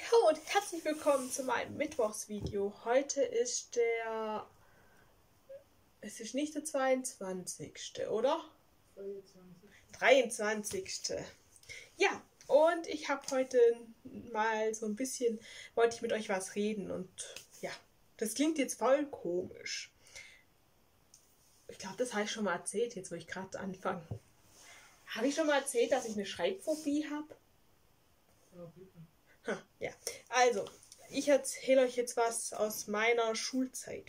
Hallo und herzlich willkommen zu meinem Mittwochsvideo. Heute ist es ist nicht der 22., oder? 23. Ja, und ich habe heute mal so ein bisschen, wollte ich mit euch was reden und ja, das klingt jetzt voll komisch. Ich glaube, das habe ich schon mal erzählt, jetzt wo ich gerade anfange. Habe ich schon mal erzählt, dass ich eine Schreibphobie habe? Ja, also, ich erzähle euch jetzt was aus meiner Schulzeit.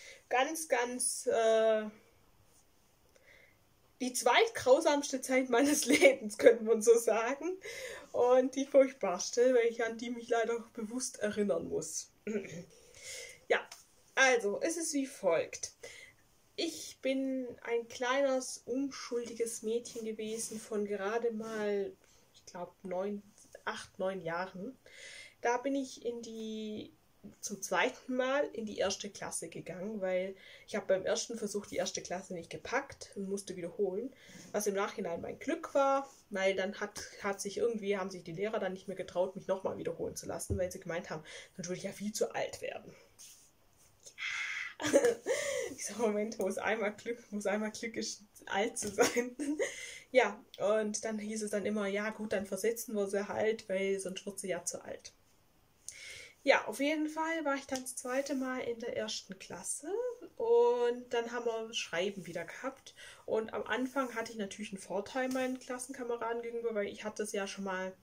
Die zweitgrausamste Zeit meines Lebens, könnte man so sagen. Und die furchtbarste, an die mich leider bewusst erinnern muss. Ja, also, es ist wie folgt. Ich bin ein kleines, unschuldiges Mädchen gewesen von gerade mal, ich glaube, 8, 9 Jahren. Da bin ich zum zweiten Mal in die erste Klasse gegangen, weil ich habe beim ersten Versuch die erste Klasse nicht gepackt und musste wiederholen, was im Nachhinein mein Glück war, weil dann haben sich die Lehrer dann nicht mehr getraut, mich nochmal wiederholen zu lassen, weil sie gemeint haben, dann würde ich ja viel zu alt werden. Ja. Dieser Moment, wo es einmal Glück ist, alt zu sein. Ja, und dann hieß es dann immer, ja gut, dann versetzen wir sie halt, weil sonst wird sie ja zu alt. Ja, auf jeden Fall war ich dann das zweite Mal in der ersten Klasse und dann haben wir Schreiben wieder gehabt. Und am Anfang hatte ich natürlich einen Vorteil meinen Klassenkameraden gegenüber, weil ich hatte es ja schon mal.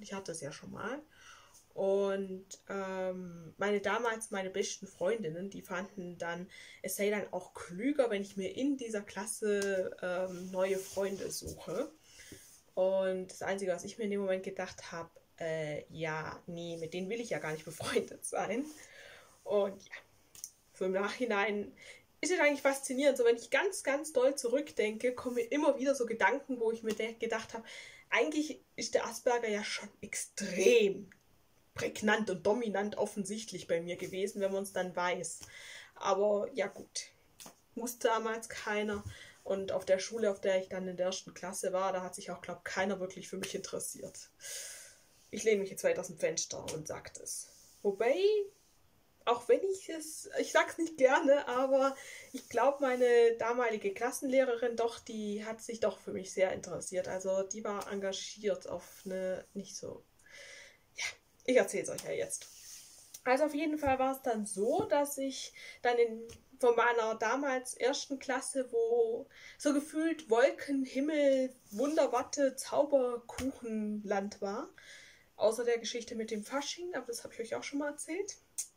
Und meine besten Freundinnen, die fanden dann, es sei dann auch klüger, wenn ich mir in dieser Klasse neue Freunde suche. Und das Einzige, was ich mir in dem Moment gedacht habe, ja, nee, mit denen will ich ja gar nicht befreundet sein. Und ja, so im Nachhinein ist es eigentlich faszinierend. So, wenn ich ganz, ganz doll zurückdenke, kommen mir immer wieder so Gedanken, wo ich mir gedacht habe, eigentlich ist der Asperger ja schon extrem prägnant und dominant offensichtlich bei mir gewesen, wenn man es dann weiß. Aber ja gut, wusste damals keiner. Und auf der Schule, auf der ich dann in der ersten Klasse war, da hat sich auch, glaube ich, keiner wirklich für mich interessiert. Ich lehne mich jetzt weit aus dem Fenster und sage das. Wobei, auch wenn ich sag's nicht gerne, aber ich glaube, meine damalige Klassenlehrerin die hat sich doch für mich sehr interessiert. Also die war engagiert auf eine nicht so. Ja, ich erzähle es euch ja jetzt. Also auf jeden Fall war es dann so, dass ich dann von meiner damals ersten Klasse, wo so gefühlt Wolken, Himmel, Wunderwatte, Zauberkuchenland war, außer der Geschichte mit dem Fasching, aber das habe ich euch auch schon mal erzählt.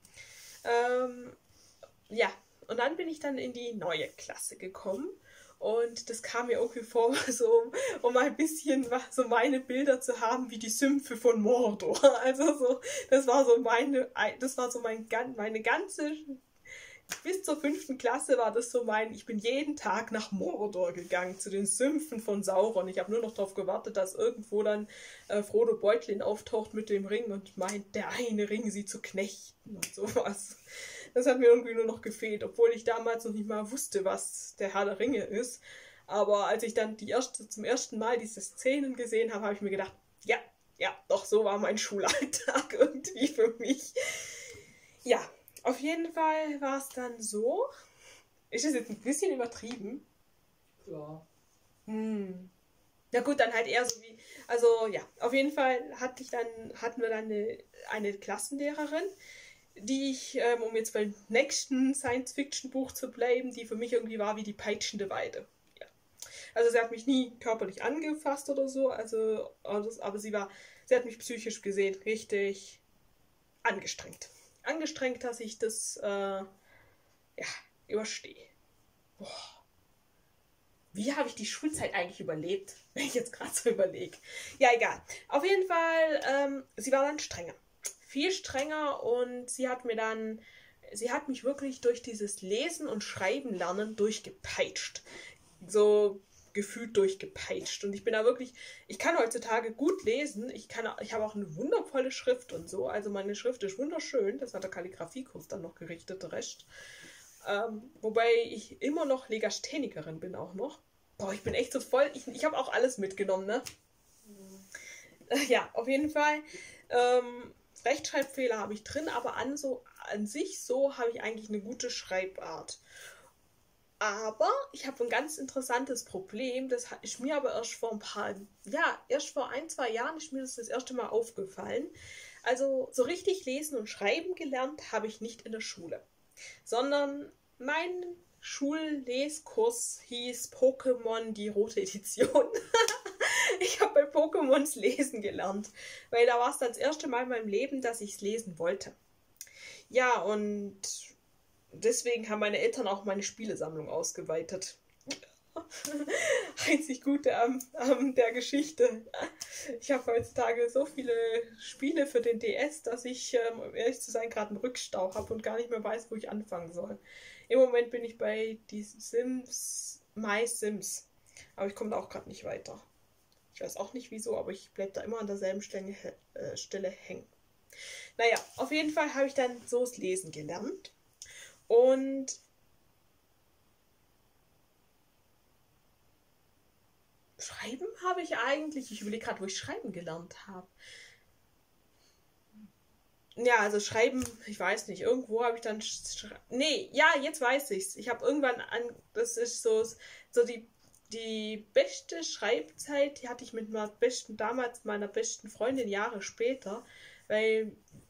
Ja, und dann bin ich dann in die neue Klasse gekommen. Und das kam mir irgendwie vor, so, um ein bisschen so meine Bilder zu haben, wie die Sümpfe von Mordor. Also so, meine ganze, bis zur 5. Klasse war das so ich bin jeden Tag nach Mordor gegangen, zu den Sümpfen von Sauron. Ich habe nur noch darauf gewartet, dass irgendwo dann Frodo Beutlin auftaucht mit dem Ring und meint, der eine Ring sie zu knechten und sowas. Das hat mir irgendwie nur noch gefehlt, obwohl ich damals noch nicht mal wusste, was der Herr der Ringe ist. Aber als ich dann zum ersten Mal diese Szenen gesehen habe, habe ich mir gedacht, ja, doch, so war mein Schulalltag irgendwie für mich. Ja, auf jeden Fall war es dann so. Ist das jetzt ein bisschen übertrieben? Ja. Na gut, dann halt eher so wie, also ja, auf jeden Fall hatten wir dann eine Klassenlehrerin, die ich, um jetzt beim nächsten Science-Fiction-Buch zu bleiben, die für mich irgendwie war wie die peitschende Weide. Ja. Also sie hat mich nie körperlich angefasst oder so, aber sie hat mich psychisch gesehen richtig angestrengt. Angestrengt, dass ich das überstehe. Boah. Wie habe ich die Schulzeit eigentlich überlebt, wenn ich jetzt gerade so überlege? Ja, egal. Auf jeden Fall, sie war dann strenger. Viel strenger und sie hat mich wirklich durch dieses Lesen und Schreiben lernen durchgepeitscht. So gefühlt durchgepeitscht. Und ich bin da wirklich, ich kann heutzutage gut lesen. Ich habe auch eine wundervolle Schrift und so. Also meine Schrift ist wunderschön. Das hat der Kalligrafiekurs dann noch gerichtet, der Rest. Wobei ich immer noch Legasthenikerin bin auch noch. Boah, ich bin echt so voll. Ich habe auch alles mitgenommen, ne? Ja, auf jeden Fall. Rechtschreibfehler habe ich drin, aber an sich so habe ich eigentlich eine gute Schreibart. Aber ich habe ein ganz interessantes Problem, das ist mir aber erst vor erst vor 1, 2 Jahren ist mir das erste Mal aufgefallen. Also so richtig lesen und schreiben gelernt habe ich nicht in der Schule, sondern mein Schulleskurs hieß Pokémon die rote Edition. Ich habe bei Pokémons lesen gelernt, weil da war es das erste Mal in meinem Leben, dass ich es lesen wollte. Ja, und deswegen haben meine Eltern auch meine Spielesammlung ausgeweitet. Einzig Gute an der Geschichte. Ich habe heutzutage so viele Spiele für den DS, dass ich, um ehrlich zu sein, gerade einen Rückstau habe und gar nicht mehr weiß, wo ich anfangen soll. Im Moment bin ich bei die My Sims. Aber ich komme da auch gerade nicht weiter. Ich weiß auch nicht wieso, aber ich bleibe da immer an derselben Stelle hängen. Naja, auf jeden Fall habe ich dann so das Lesen gelernt. Und Schreiben habe ich eigentlich, ich überlege gerade, wo ich Schreiben gelernt habe. Ja, also Schreiben, ich weiß nicht, irgendwo habe ich dann, nee, ja, jetzt weiß ich's. Ich habe irgendwann das ist so die beste Schreibzeit, die hatte ich mit damals meiner besten Freundin Jahre später, weil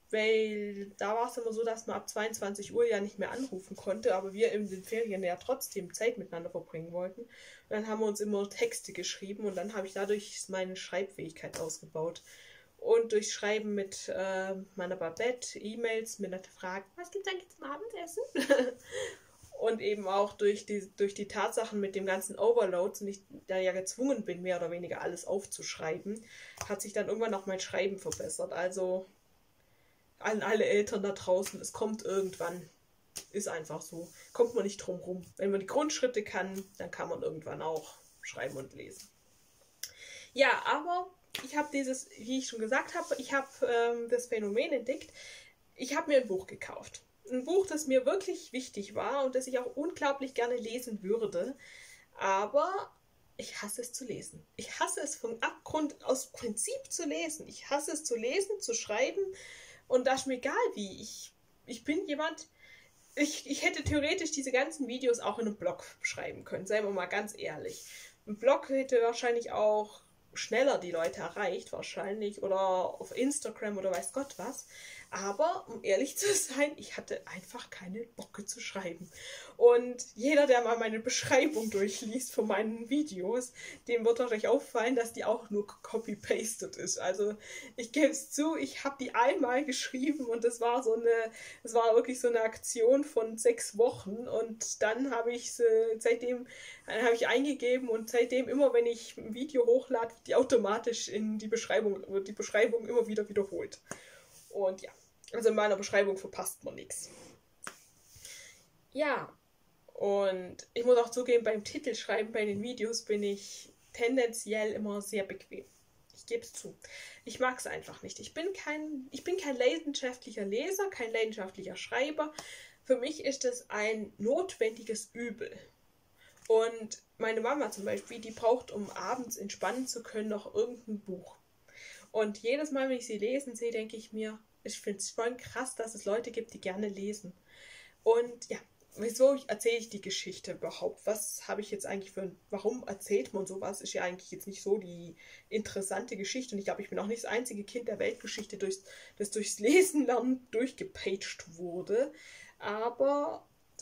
da war es immer so, dass man ab 22 Uhr ja nicht mehr anrufen konnte, aber wir in den Ferien ja trotzdem Zeit miteinander verbringen wollten. Und dann haben wir uns immer Texte geschrieben und dann habe ich dadurch meine Schreibfähigkeit ausgebaut. Und durch Schreiben mit meiner Babette, E-Mails mit einer Frage, was gibt es eigentlich zum Abendessen? Und eben auch durch die Tatsachen mit dem ganzen Overloads und ich da ja gezwungen bin, mehr oder weniger alles aufzuschreiben, hat sich dann irgendwann auch mein Schreiben verbessert. Also an alle Eltern da draußen, es kommt irgendwann. Ist einfach so. Kommt man nicht drum rum. Wenn man die Grundschritte kann, dann kann man irgendwann auch schreiben und lesen. Ja, aber ich habe wie ich schon gesagt habe, ich habe das Phänomen entdeckt. Ich habe mir ein Buch gekauft. Ein Buch, das mir wirklich wichtig war und das ich auch unglaublich gerne lesen würde. Aber ich hasse es zu lesen. Ich hasse es vom Abgrund aus Prinzip zu lesen. Ich hasse es zu lesen, zu schreiben. Und da ist mir egal wie. Ich bin jemand, ich hätte theoretisch diese ganzen Videos auch in einem Blog schreiben können. Seien wir mal ganz ehrlich. Ein Blog hätte wahrscheinlich auch schneller die Leute erreicht, wahrscheinlich. Oder auf Instagram oder weiß Gott was. Aber, um ehrlich zu sein, ich hatte einfach keine Bocke zu schreiben. Und jeder, der mal meine Beschreibung durchliest von meinen Videos, dem wird wahrscheinlich auffallen, dass die auch nur copy-pasted ist. Also, ich gebe es zu, ich habe die einmal geschrieben und das war wirklich so eine Aktion von 6 Wochen. Und dann habe ich seitdem habe ich eingegeben und seitdem immer, wenn ich ein Video hochlade, wird die automatisch in die Beschreibung immer wieder wiederholt. Und ja, also in meiner Beschreibung verpasst man nichts. Ja, und ich muss auch zugeben, beim Titelschreiben bei den Videos bin ich tendenziell immer sehr bequem. Ich gebe es zu. Ich mag es einfach nicht. Ich bin kein leidenschaftlicher Leser, kein leidenschaftlicher Schreiber. Für mich ist es ein notwendiges Übel. Und meine Mama zum Beispiel, die braucht, um abends entspannen zu können, noch irgendein Buch. Und jedes Mal, wenn ich sie lesen sehe, denke ich mir, ich finde es voll krass, dass es Leute gibt, die gerne lesen. Und ja, wieso erzähle ich die Geschichte überhaupt? Was habe ich jetzt eigentlich warum erzählt man sowas? Ist ja eigentlich jetzt nicht so die interessante Geschichte. Und ich glaube, ich bin auch nicht das einzige Kind der Weltgeschichte, das durchs Lesen lernen durchgepaged wurde. Aber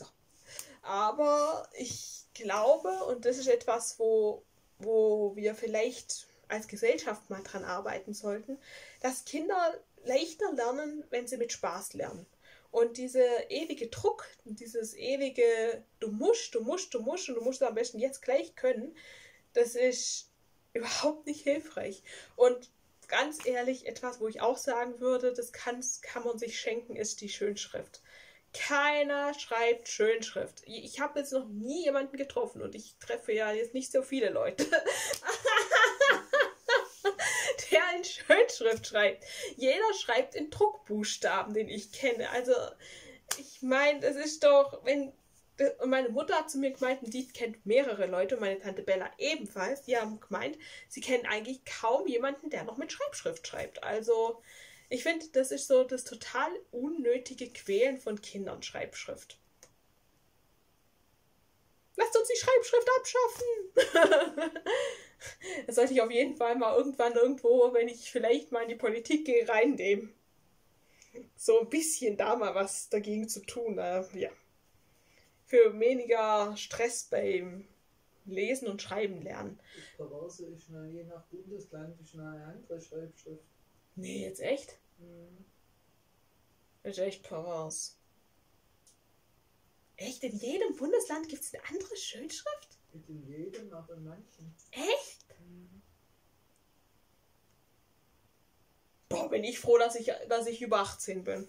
ich glaube, und das ist etwas, wo wir vielleicht als Gesellschaft mal dran arbeiten sollten, dass Kinder leichter lernen, wenn sie mit Spaß lernen. Und dieser ewige Druck, dieses ewige du musst und du musst es am besten jetzt gleich können, das ist überhaupt nicht hilfreich. Und ganz ehrlich, etwas, wo ich auch sagen würde, das kann man sich schenken, ist die Schönschrift. Keiner schreibt Schönschrift. Ich habe jetzt noch nie jemanden getroffen und ich treffe ja jetzt nicht so viele Leute, der in Schönschrift schreibt. Jeder schreibt in Druckbuchstaben, den ich kenne. Also, ich meine, das ist doch, und meine Mutter hat zu mir gemeint, die kennt mehrere Leute und meine Tante Bella ebenfalls. Die haben gemeint, sie kennen eigentlich kaum jemanden, der noch mit Schreibschrift schreibt. Also, Ich finde, das ist so das total unnötige Quälen von Kindern, Schreibschrift. Lasst uns die Schreibschrift abschaffen! Das sollte ich auf jeden Fall mal irgendwann irgendwo, wenn ich vielleicht mal in die Politik gehe, reinnehmen. So ein bisschen da mal was dagegen zu tun. Ja. Für weniger Stress beim Lesen und Schreiben lernen. Das Perverse ist je nach Bundesland ist eine andere Schreibschrift. Nee, jetzt echt? Mhm. Das ist echt pervers. Echt? In jedem Bundesland gibt es eine andere Schönschrift? Nicht in jedem, aber in manchen. Echt? Mhm. Boah, bin ich froh, dass ich über 18 bin.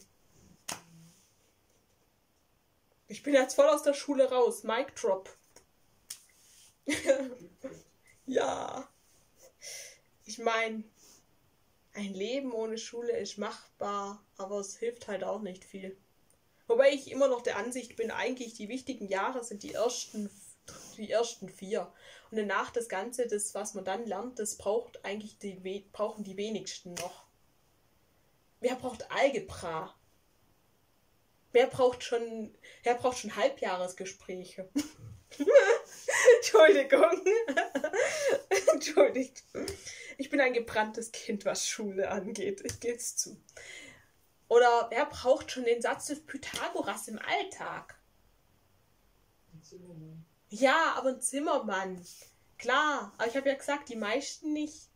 Ich bin jetzt voll aus der Schule raus. Mic drop. Ja. Ich meine, ein Leben ohne Schule ist machbar, aber es hilft halt auch nicht viel. Wobei ich immer noch der Ansicht bin, eigentlich die wichtigen Jahre sind die ersten 4. Und danach das Ganze, das, was man dann lernt, das braucht eigentlich brauchen die wenigsten noch. Wer braucht Algebra? Wer braucht schon Halbjahresgespräche? Entschuldigung. Entschuldigt. Ich bin ein gebranntes Kind, was Schule angeht. Ich gebe es zu. Oder wer braucht schon den Satz des Pythagoras im Alltag? Ein Zimmermann. Ja, aber ein Zimmermann. Klar, aber ich habe ja gesagt, die meisten nicht.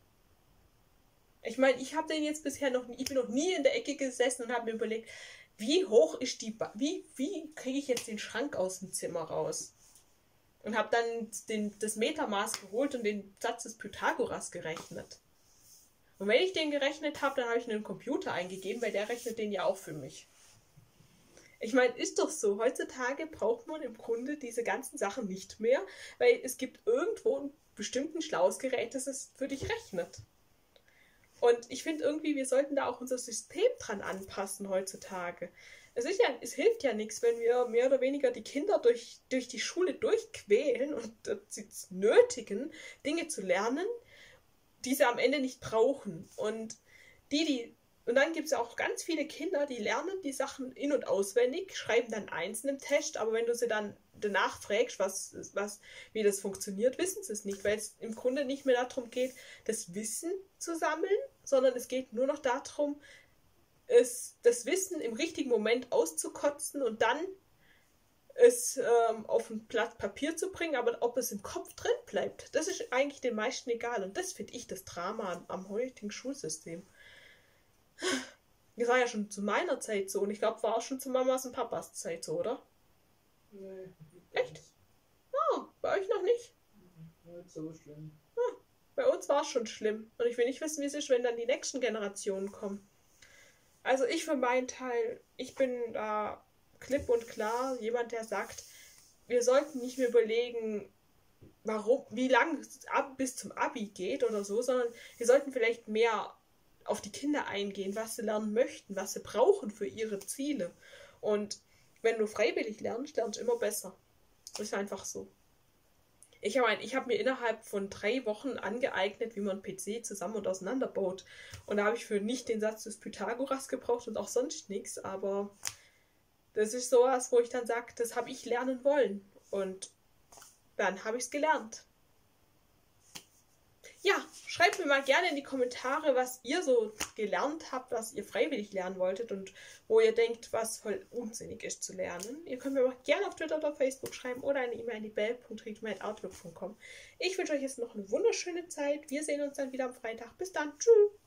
Ich meine, ich habe den jetzt bisher noch nie, ich bin noch nie in der Ecke gesessen und habe mir überlegt, wie hoch ist wie kriege ich jetzt den Schrank aus dem Zimmer raus? Und habe dann das Metermaß geholt und den Satz des Pythagoras gerechnet. Und wenn ich den gerechnet habe, dann habe ich einen Computer eingegeben, weil der rechnet den ja auch für mich. Ich meine, ist doch so, heutzutage braucht man im Grunde diese ganzen Sachen nicht mehr, weil es gibt irgendwo einen bestimmten schlaues Gerät, das es für dich rechnet. Und ich finde irgendwie, wir sollten da auch unser System dran anpassen heutzutage. Es hilft ja nichts, wenn wir mehr oder weniger die Kinder durch die Schule durchquälen und sie nötigen, Dinge zu lernen, die sie am Ende nicht brauchen. Und dann gibt es ja auch ganz viele Kinder, die lernen die Sachen in- und auswendig, schreiben dann einzeln im Test, aber wenn du sie dann danach fragst, wie das funktioniert, wissen sie es nicht, weil es im Grunde nicht mehr darum geht, das Wissen zu sammeln, sondern es geht nur noch darum, das Wissen im richtigen Moment auszukotzen und dann es auf ein Blatt Papier zu bringen, aber ob es im Kopf drin bleibt, das ist eigentlich den meisten egal. Und das finde ich das Drama am heutigen Schulsystem. Das war ja schon zu meiner Zeit so und ich glaube, war auch schon zu Mamas und Papas Zeit so, oder? Nee. Echt? Ah, bei euch noch nicht? Nicht so schlimm. Bei uns war es schon schlimm. Und ich will nicht wissen, wie es ist, wenn dann die nächsten Generationen kommen. Also ich für meinen Teil, ich bin da klipp und klar jemand, der sagt, wir sollten nicht mehr überlegen, wie lange es bis zum Abi geht oder so, sondern wir sollten vielleicht mehr auf die Kinder eingehen, was sie lernen möchten, was sie brauchen für ihre Ziele. Und wenn du freiwillig lernst, lernst du immer besser. Das ist einfach so. Ich habe mir innerhalb von 3 Wochen angeeignet, wie man einen PC zusammen und auseinanderbaut. Und da habe ich für nicht den Satz des Pythagoras gebraucht und auch sonst nichts. Aber das ist sowas, wo ich dann sage, das habe ich lernen wollen. Und dann habe ich es gelernt. Ja, schreibt mir mal gerne in die Kommentare, was ihr so gelernt habt, was ihr freiwillig lernen wolltet und wo ihr denkt, was voll unsinnig ist zu lernen. Ihr könnt mir auch gerne auf Twitter oder Facebook schreiben oder eine E-Mail an die bell.readme@outlook.com. Ich wünsche euch jetzt noch eine wunderschöne Zeit. Wir sehen uns dann wieder am Freitag. Bis dann. Tschüss.